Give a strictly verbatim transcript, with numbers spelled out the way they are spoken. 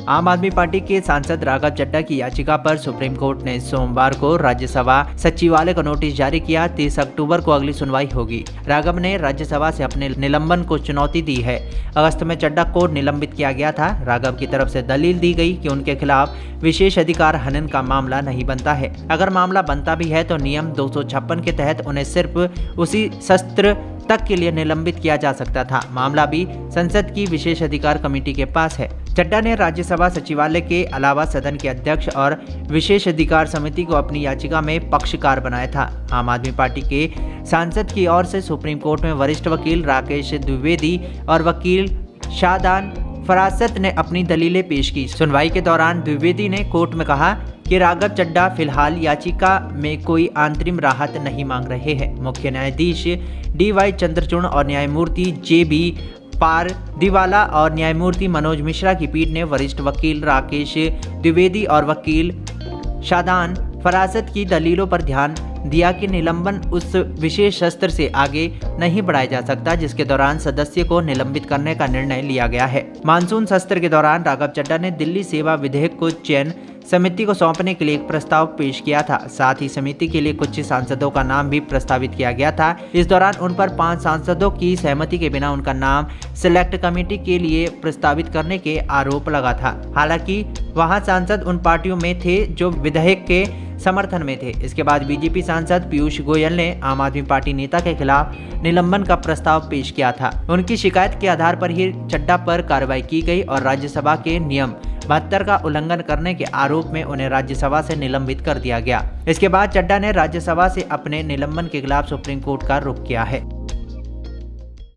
आम आदमी पार्टी के सांसद राघव चड्ढा की याचिका पर सुप्रीम कोर्ट ने सोमवार को राज्यसभा सचिवालय को नोटिस जारी किया। तीस अक्टूबर को अगली सुनवाई होगी। राघव ने राज्यसभा से अपने निलंबन को चुनौती दी है। अगस्त में चड्ढा को निलंबित किया गया था। राघव की तरफ से दलील दी गई कि उनके खिलाफ विशेष अधिकार हनन का मामला नहीं बनता है। अगर मामला बनता भी है तो नियम दो सौ छप्पन के तहत उन्हें सिर्फ उसी शस्त्र तक के लिए निलंबित किया जा सकता था। मामला भी संसद की विशेष अधिकार कमेटी के पास है। चड्ढा ने राज्यसभा सचिवालय के अलावा सदन के अध्यक्ष और विशेष अधिकार समिति को अपनी याचिका में पक्षकार बनाया था। आम आदमी पार्टी के सांसद की ओर से सुप्रीम कोर्ट में वरिष्ठ वकील राकेश द्विवेदी और वकील शादान फरासत ने अपनी दलीलें पेश की। सुनवाई के दौरान द्विवेदी ने कोर्ट में कहा कि राघव चड्ढा फिलहाल याचिका में कोई अंतरिम राहत नहीं मांग रहे हैं। मुख्य न्यायाधीश डी वाई चंद्रचूड़ और न्यायमूर्ति जे बी पारदीवाला और न्यायमूर्ति मनोज मिश्रा की पीठ ने वरिष्ठ वकील राकेश द्विवेदी और वकील शादान फरासत की दलीलों पर ध्यान दिया कि निलंबन उस विशेष शस्त्र से आगे नहीं बढ़ाया जा सकता जिसके दौरान सदस्य को निलंबित करने का निर्णय लिया गया है। मानसून सत्र के दौरान राघव चड्ढा ने दिल्ली सेवा विधेयक को चयन समिति को सौंपने के लिए एक प्रस्ताव पेश किया था। साथ ही समिति के लिए कुछ सांसदों का नाम भी प्रस्तावित किया गया था। इस दौरान उन पर पांच सांसदों की सहमति के बिना उनका नाम सिलेक्ट कमेटी के लिए प्रस्तावित करने के आरोप लगा था। हालांकि वहां सांसद उन पार्टियों में थे जो विधेयक के समर्थन में थे। इसके बाद बीजेपी सांसद पीयूष गोयल ने आम आदमी पार्टी नेता के खिलाफ निलंबन का प्रस्ताव पेश किया था। उनकी शिकायत के आधार पर ही चड्ढा पर कार्रवाई की गई और राज्यसभा के नियम बहत्तर का उल्लंघन करने के आरोप में उन्हें राज्यसभा से निलंबित कर दिया गया। इसके बाद चड्ढा ने राज्यसभा से अपने निलंबन के खिलाफ सुप्रीम कोर्ट का रुख किया है।